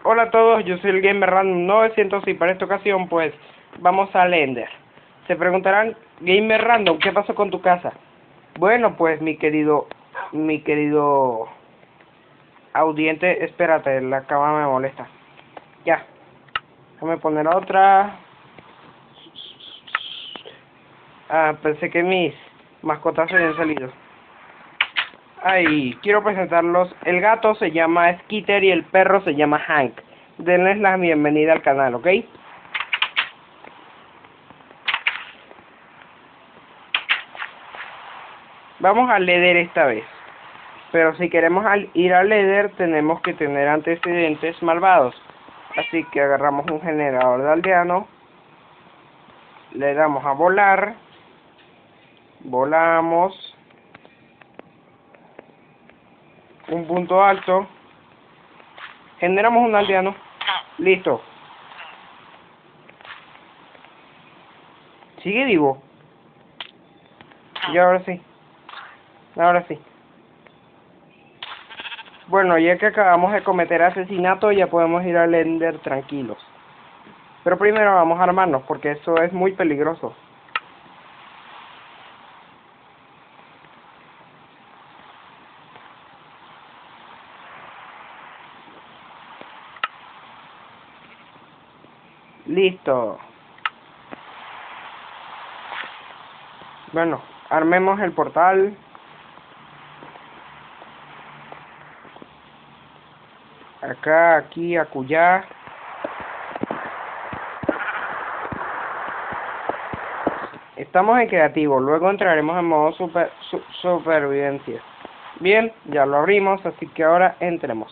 Hola a todos, yo soy el Gamer Random 900 y para esta ocasión pues vamos a Ender. Se preguntarán, Gamer Random, ¿qué pasó con tu casa? Bueno, pues mi querido audiente, espérate, la cama me molesta. Ya, déjame poner otra. Pensé que mis mascotas habían salido. Ay, quiero presentarlos. El gato se llama Skitter y el perro se llama Hank. Denles la bienvenida al canal, ¿ok? Vamos a Leder esta vez. Pero si queremos ir a Leder, tenemos que tener antecedentes malvados. Así que agarramos un generador de aldeano. Le damos a volar. Volamos. Un punto alto. Generamos un aldeano. Listo. Sigue vivo. Y ahora sí. Ahora sí. Bueno, ya que acabamos de cometer asesinato, ya podemos ir al Ender tranquilos. Pero primero vamos a armarnos, porque eso es muy peligroso. Listo. Bueno, armemos el portal. Acá, aquí, acullá. Estamos en creativo, luego entraremos en modo supervivencia. Bien, ya lo abrimos, así que ahora entremos.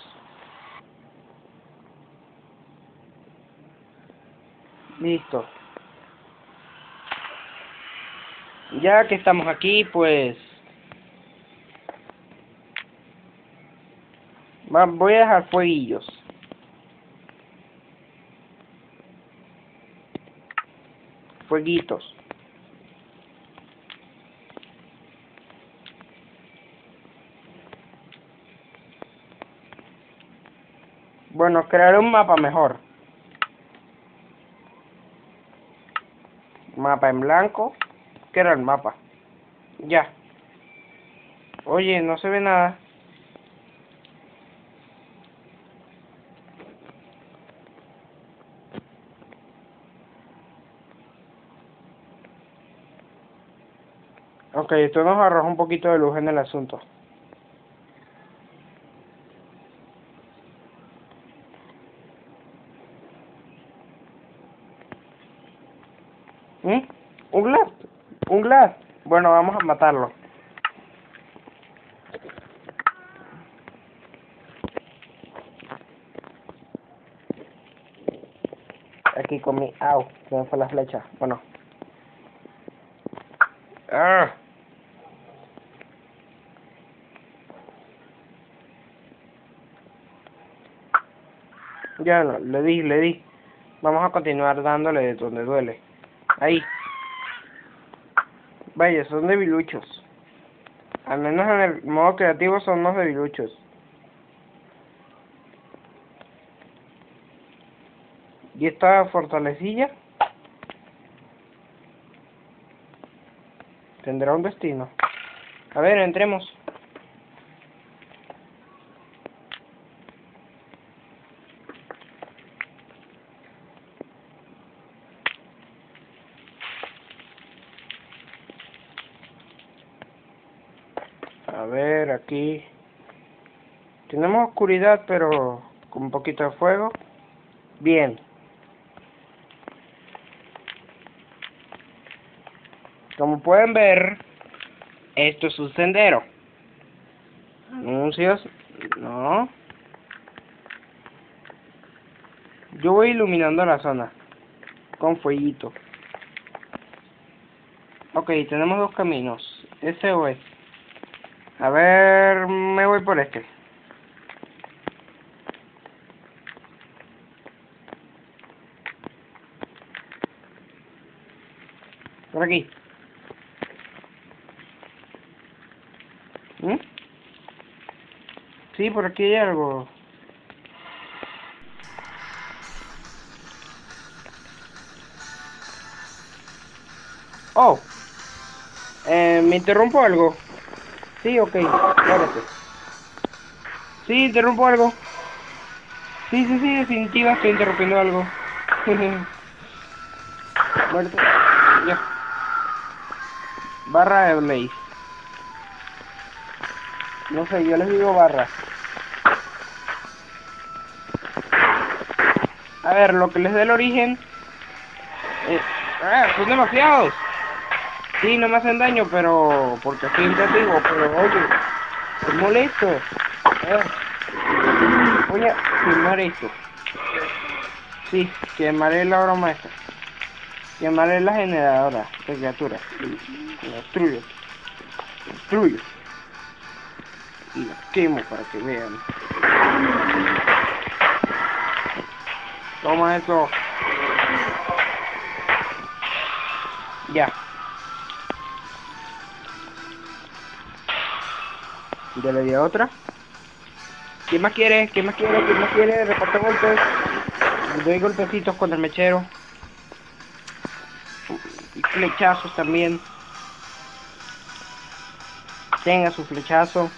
Listo. Ya que estamos aquí, pues voy a dejar fueguillos. Fueguitos. Bueno, crear un mapa mejor. Mapa en blanco. ¿Qué era el mapa? Ya. Oye, no se ve nada. Ok, esto nos arroja un poquito de luz en el asunto. ¿Mm? ¿Un glass? ¿Un glass? Bueno, vamos a matarlo. Aquí con mi... Au, se me fue la flecha. Bueno. Ah. Ya no, le di. Vamos a continuar dándole de donde duele. Ahí. Vaya, son debiluchos. Al menos en el modo creativo son unos debiluchos. ¿Y esta fortalecilla? ¿Tendrá un destino? A ver, entremos. A ver, aquí. Tenemos oscuridad, pero con un poquito de fuego. Bien. Como pueden ver, esto es un sendero. Anuncios. No. Yo voy iluminando la zona. Con fueguito. Ok, tenemos dos caminos. Ese o este. A ver, me voy por este. Por aquí. ¿Mm? Sí, por aquí hay algo. Oh, ¿me interrumpo algo? Sí, ok, espérate. Sí, interrumpo algo. Sí, sí, sí, definitiva, estoy interrumpiendo algo. Muerte. Ya. Barra de Blaze. No sé, yo les digo barra. A ver, lo que les dé el origen. Son demasiados. Sí, no me hacen daño, pero porque estoy creativo, pero oye, es molesto. Voy a filmar esto. Sí, quemaré la obra maestra. Quemaré la generadora de criaturas. La destruyo. La destruyo. Y la quemo para que vean. Toma eso. Ya. Ya le di a otra. ¿Quién más quiere? ¿Quién más quiere? ¿Quién más quiere? Reparte golpes. Le doy golpecitos con el mechero. Y flechazos también. Tenga su flechazo.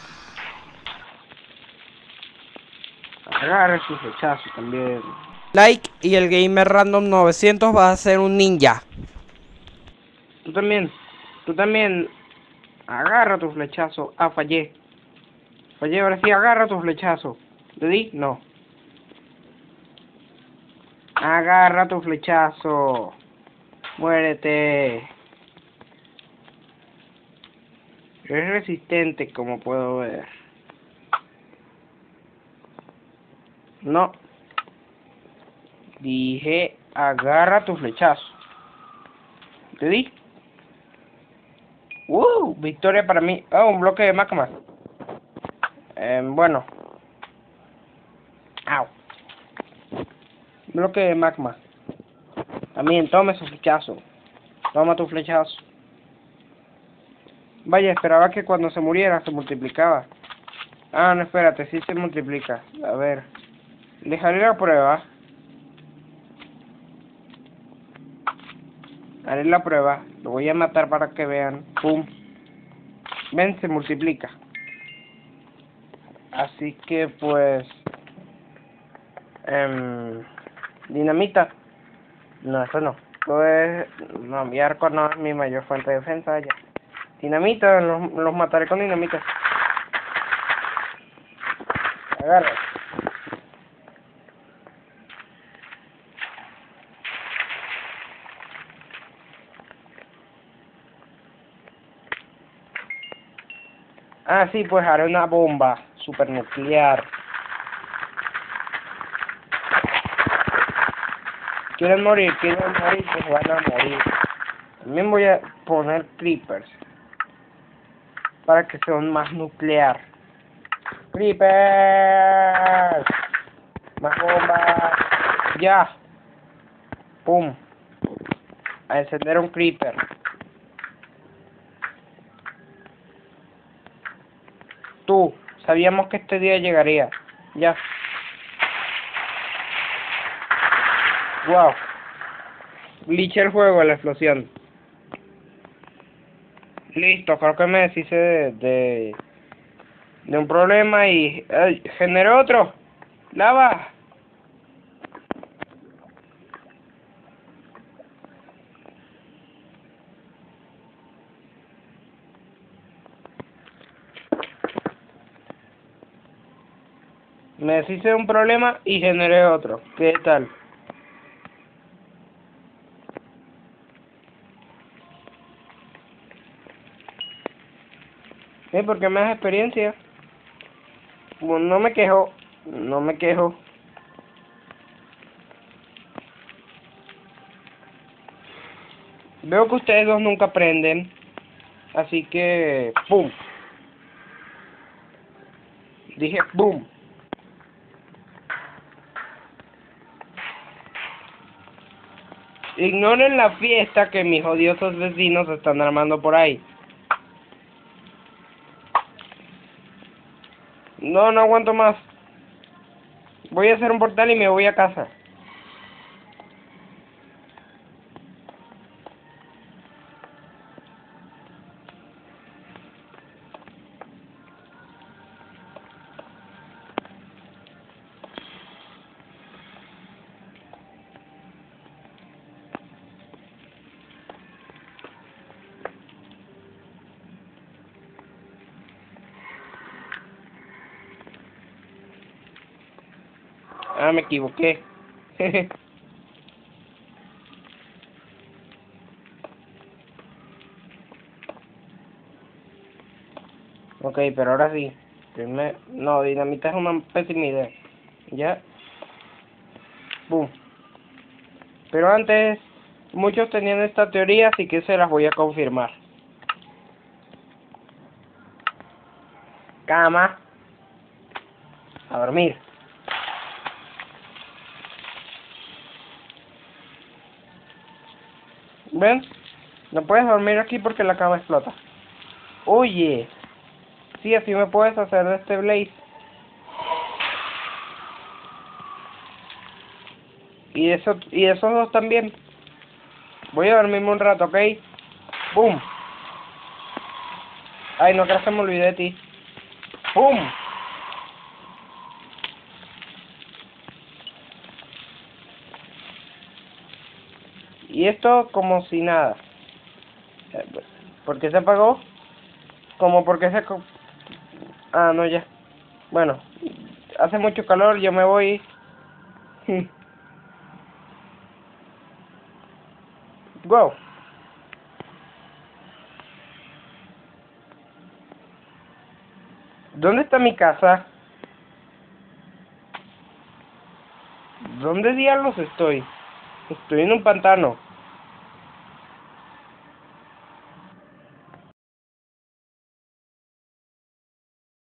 Agarre su flechazo también. Like y el Gamer Random 900 va a ser un ninja. Tú también. Tú también. Agarra tu flechazo. Ah, fallé. Fallé, ahora sí, agarra tu flechazo. ¿Le di? No. Agarra tu flechazo. Muérete. Es resistente, como puedo ver. No. Dije, agarra tu flechazo. ¿Te di? Victoria para mí. Oh, un bloque de magma. Bueno. Au. Bloque de magma. También, tome su flechazo. Toma tu flechazo. Vaya, esperaba que cuando se muriera se multiplicaba. Ah, no, espérate, sí se multiplica. A ver. Dejaré la prueba. Haré la prueba. Lo voy a matar para que vean. Pum. Ven, se multiplica. Así que pues... dinamita. No, eso no. Pues... No, mi arco no es mi mayor fuente de defensa ya. Dinamita, los mataré con dinamita. Agarra. Ah, sí, pues haré una bomba supernuclear. Quieren morir, pues van a morir. También voy a poner creepers. Para que sean más nuclear. ¡Creepers! Más bombas. Ya. Pum. A encender un creeper. Tú. Sabíamos que este día llegaría. Ya. Wow. Glitché el juego, la explosión. Listo, creo que me deshice de un problema y... generé otro. Lava. Me deshice de un problema y generé otro. ¿Qué tal? Porque me das experiencia. Bueno, no me quejo. No me quejo. Veo que ustedes dos nunca aprenden. Así que... ¡pum! Dije ¡pum! Ignoren la fiesta que mis odiosos vecinos están armando por ahí. No, no aguanto más. Voy a hacer un portal y me voy a casa. Ah, me equivoqué. Ok, pero ahora sí. No, dinamita es una pésima idea. Ya. Boom. Pero antes, muchos tenían esta teoría, así que se las voy a confirmar. Cama. A dormir. ¿Ven? No puedes dormir aquí porque la cama explota. Oye. Sí, así me puedes hacer de este blaze. Y esos dos también. Voy a dormirme un rato, ¿ok? ¡Boom! Ay, no creas que me olvidé de ti. ¡Boom! Y esto como si nada. ¿Por qué se apagó? Como porque se... Ah, no, ya. Bueno, hace mucho calor, yo me voy. Wow. ¿Dónde está mi casa? ¿Dónde diablos estoy? Estoy en un pantano.